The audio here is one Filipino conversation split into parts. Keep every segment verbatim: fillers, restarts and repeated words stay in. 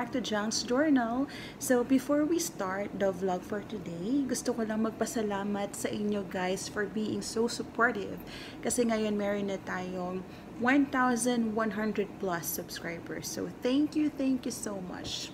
back to Jang's Journal. So before we start the vlog for today, gusto ko lang magpasalamat sa inyo guys for being so supportive. Kasi ngayon meron na tayong one thousand one hundred plus subscribers. So thank you, thank you so much.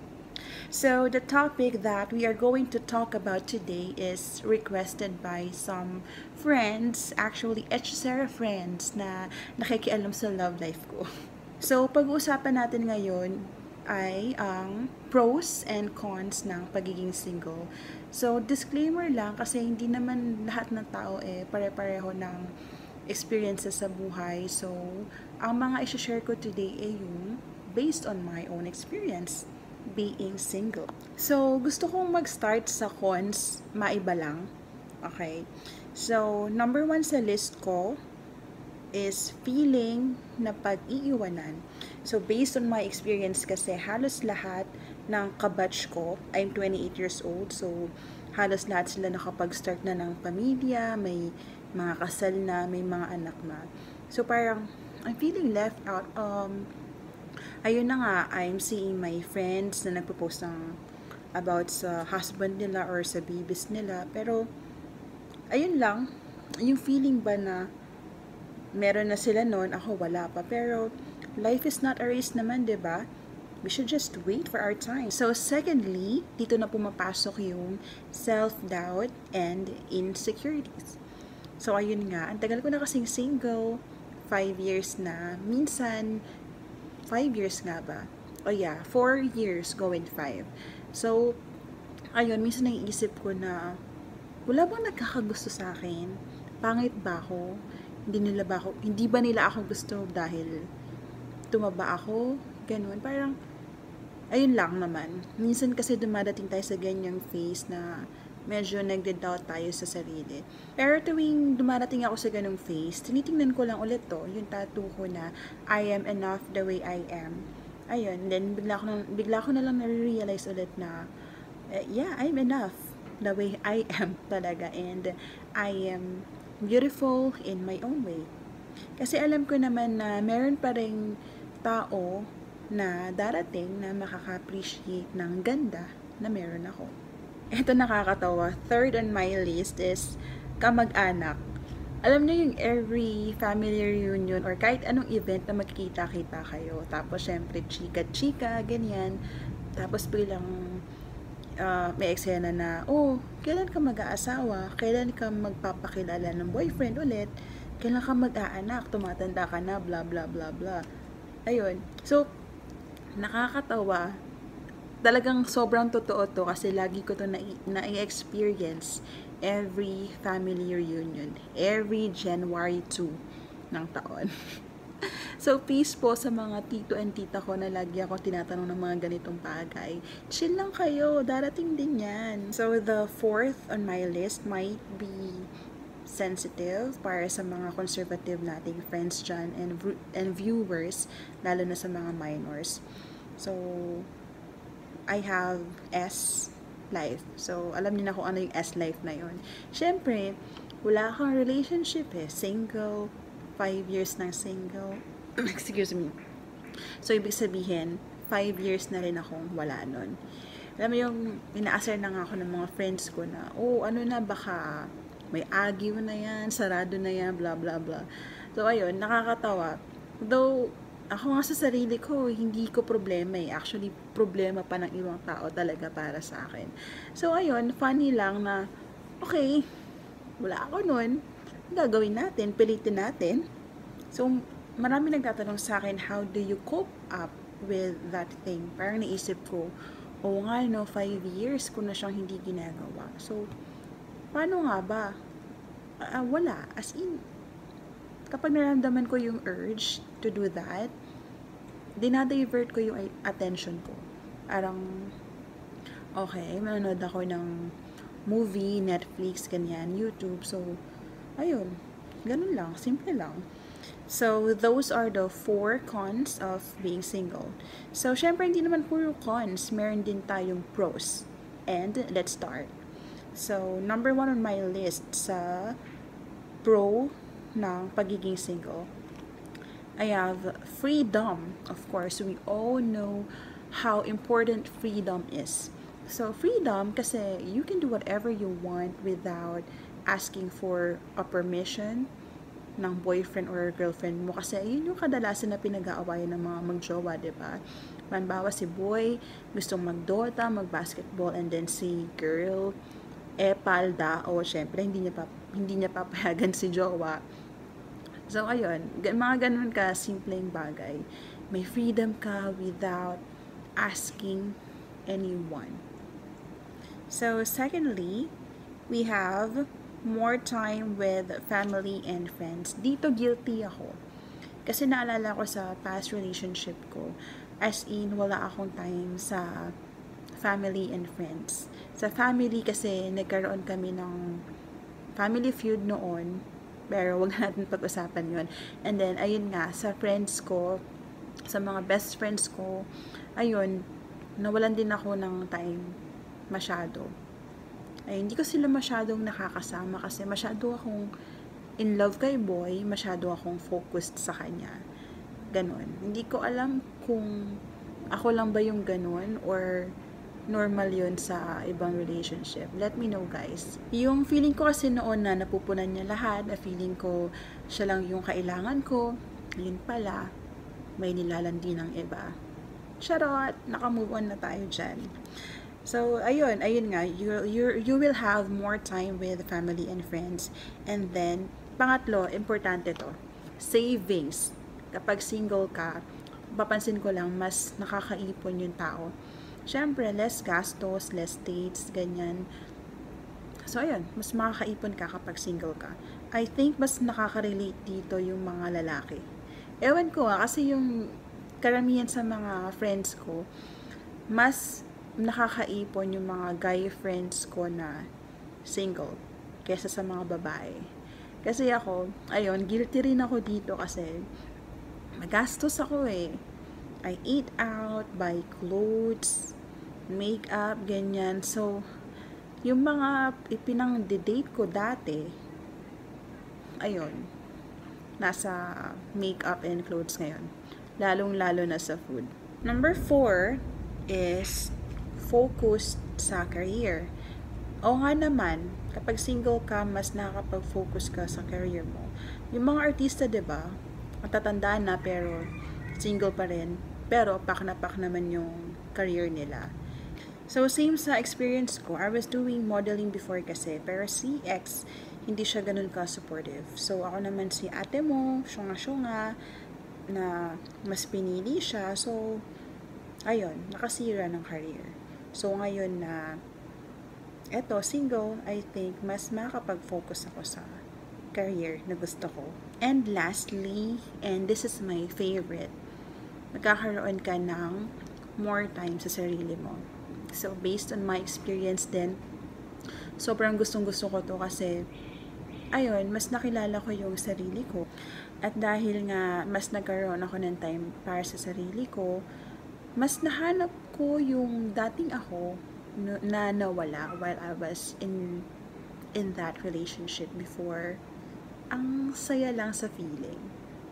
So the topic that we are going to talk about today is requested by some friends, actually H S R friends na nakikialam sa love life ko. So pag-uusapan natin ngayon ay ang pros and cons ng pagiging single. So disclaimer lang kasi hindi naman lahat ng tao eh pare-pareho ng experiences sa buhay. So ang mga i-share ko today ay yung based on my own experience being single. So, gusto kong mag-start sa cons, maiba lang. Okay? So, number one sa list ko is feeling na pag-iiwanan. So, based on my experience kasi, halos lahat ng kabatch ko, I'm twenty-eight years old, so halos lahat sila nakapag-start na ng pamilya, may mga kasal na, may mga anak na. So, parang, I'm feeling left out. Um, ayun na nga, I'm seeing my friends na nagpo-post ng about sa husband nila or sa babies nila. Pero, ayun lang, yung feeling ba na meron na sila noon, ako wala pa. Pero, life is not a race naman, diba? We should just wait for our time. So, secondly, dito na pumapasok yung self-doubt and insecurities. So, ayun nga, ang tagal ko na kasing single, five years na, minsan, five years nga ba? O oh yeah, four years going five. So, ayun, minsan naiisip ko na, wala bang nagkakagusto sa akin? Pangit ba ako? Hindi nila ba ako, hindi ba nila ako gusto dahil tumaba ako? Ganun, parang, ayun lang naman. Minsan kasi dumadating tayo sa ganyang phase na medyo nagde-doubt tayo sa sarili. Pero tuwing dumarating ako sa ganung phase, tinitingnan ko lang ulit to, yung tattoo ko na I am enough the way I am. Ayun, then bigla ko na, bigla ko na lang na-realize ulit na uh, yeah, I'm enough the way I am talaga, and I am beautiful in my own way. Kasi alam ko naman na meron pa ring tao na darating na makaka-appreciate ng ganda na meron ako. Ito nakakatawa. Third on my list is kamag-anak. Alam niyo yung every family reunion or kahit anong event na magkikita-kita kayo. Tapos syempre chika-chika, ganyan. Tapos bilang uh, may eksena na, oh, kailan ka mag-aasawa? Kailan ka magpapakilala ng boyfriend ulit? Kailan ka mag-aanak? Tumatanda ka na, bla bla bla bla. Ayun. So, nakakatawa. Talagang sobrang totoo to kasi lagi ko to na-experience every family reunion, every January second ng taon. So, peace po sa mga tito and tita ko na lagi ako tinatanong ng mga ganitong bagay. Chill lang kayo, darating din yan. So, the fourth on my list might be sensitive para sa mga conservative nating friends dyan and, and viewers, lalo na sa mga minors. So, I have S life. So, alam niyo na kung ano yung S life na yun. Siyempre, wala kang relationship eh. Single, five years ng single. Excuse me. So, ibig sabihin, five years na rin akong wala nun. Alam mo yung, ina-assert na nga ako ng mga friends ko na, oh, ano na, baka may agyo na yan, sarado na yan, blah, blah, blah. So, ayun, nakakatawa. Though, ako nga sa sarili ko, hindi ko problema eh. Actually, problema pa ng ibang tao talaga para sa akin. So, ayun, funny lang na, okay, wala ako nun. Gagawin natin, pilitin natin. So, marami nagtatanong sa akin, how do you cope up with that thing? Parang naisip ko, oo nga, no, five years ko na siyang hindi ginagawa. So, paano nga ba? Uh, wala. As in, kapag naramdaman ko yung urge to do that, dinadivert ko yung attention ko. Parang, okay, manonood ako ng movie, Netflix, ganyan, YouTube. So, ayun, ganun lang, simple lang. So, those are the four cons of being single. So, syempre, hindi naman puro cons. Meron din tayong pros. And, let's start. So, number one on my list sa pro ng pagiging single, I have freedom. Of course, we all know how important freedom is. So, freedom, kasi you can do whatever you want without asking for a permission ng boyfriend or girlfriend mo. Kasi yun yung kadalasan na pinag-aawayan ng mga magjowa, di ba? Manbawa si boy, gustong mag-dota, mag-basketball, and then si girl, eh, palda, o syempre, hindi niya, pa, hindi niya papayagan si jowa. So, ayun, mga ganun ka, simpleng bagay. May freedom ka without asking anyone. So, secondly, we have more time with family and friends. Dito guilty ako. Kasi naalala ko sa past relationship ko, as in, wala akong time sa family and friends. Sa family kasi, nagkaroon kami ng family feud noon, pero wag natin pag-usapan yun. And then, ayun nga, sa friends ko, sa mga best friends ko, ayun, nawalan din ako ng time masyado. Ay, hindi ko sila masyadong nakakasama kasi masyado akong in love kay boy, masyado akong focused sa kanya. Ganon. Hindi ko alam kung ako lang ba yung ganon or normal yun sa ibang relationship. Let me know, guys. Yung feeling ko kasi noon na napupunan niya lahat, na feeling ko siya lang yung kailangan ko, yun pala, may nilalandi ng iba. Charot! Naka-move on na tayo dyan. So, ayun, ayun nga, you, you, you will have more time with family and friends. And then, pangatlo, importante to, savings. Kapag single ka, papansin ko lang, mas nakakaipon yung tao. Siyempre, less gastos, less dates, ganyan. So, ayun, mas makakaipon ka kapag single ka. I think mas nakaka-relate dito yung mga lalaki. Ewan ko ah, kasi yung karamihan sa mga friends ko, mas nakakaipon yung mga guy friends ko na single kesa sa mga babae. Kasi ako, ayun, guilty rin ako dito kasi magastos ako eh. I eat out, buy clothes, makeup, ganyan. So, yung mga ipinang-date ko dati, ayun, nasa makeup and clothes ngayon. Lalong-lalo na sa food. Number four is focus sa career. O nga naman, kapag single ka, mas nakakapag-focus ka sa career mo. Yung mga artista, diba, matatandaan na pero single pa rin, pero pak na pak naman yung career nila. So, same sa experience ko, I was doing modeling before kasi, pero si ex, hindi siya ganun ka-supportive. So, ako naman si ate mo, syunga-syunga, na mas pinili siya. So, ayun, nakasira ng career. So, ngayon na eto, single, I think, mas makakapag-focus ako sa career na gusto ko. And lastly, and this is my favorite, magkakaroon ka ng more time sa sarili mo. So, based on my experience din, sobrang gustong-gusto ko to kasi, ayun, mas nakilala ko yung sarili ko. At dahil nga, mas nagkaroon ako ng time para sa sarili ko, mas nahanap ko yung dating ako na nawala while I was in in that relationship before. Ang saya lang sa feeling.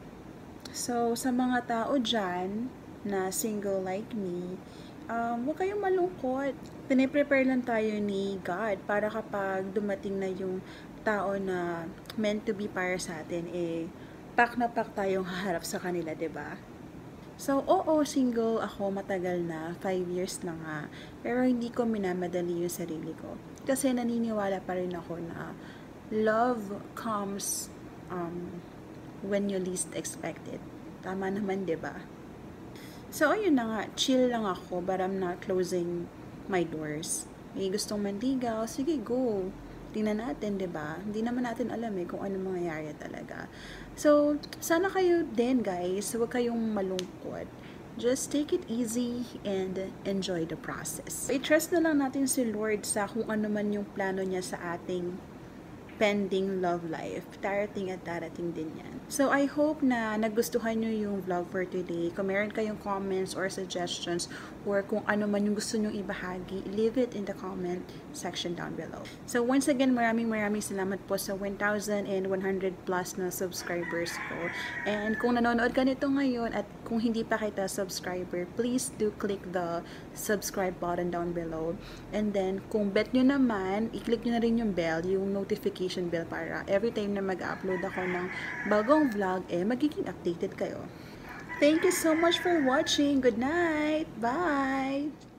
So, sa mga tao dyan na single like me, um, huwag kayong malungkot. Piniprepare lang tayo ni God para kapag dumating na yung tao na meant to be para sa atin, eh, pak na pak tayong haharap sa kanila, diba? So, oo, single ako matagal na, five years na nga, pero hindi ko minamadali yung sarili ko. Kasi naniniwala pa rin ako na love comes um, when you least expect it. Tama naman, diba? So, ayun na nga, chill lang ako, but I'm not closing my doors. May gustong manligaw, sige, go. Tingnan natin, diba? Hindi naman natin alam eh kung ano mangyayari talaga. So, sana kayo din, guys, huwag kayong malungkot. Just take it easy and enjoy the process. I-trust na lang natin si Lord sa kung ano man yung plano niya sa ating pending love life. Darating at darating din yan. So, I hope na nagustuhan nyo yung vlog for today. Kung meron kayong comments or suggestions, or kung ano man yung gusto nyong ibahagi, leave it in the comment section down below. So once again, maraming maraming salamat po sa one thousand one hundred plus na subscribers ko. And kung nanonood ka nito ngayon at kung hindi pa kita subscriber, please do click the subscribe button down below. And then kung bet nyo naman, i-click nyo na rin yung bell, yung notification bell, para every time na mag-upload ako ng bagong vlog, eh magiging updated kayo. Thank you so much for watching. Good night. Bye.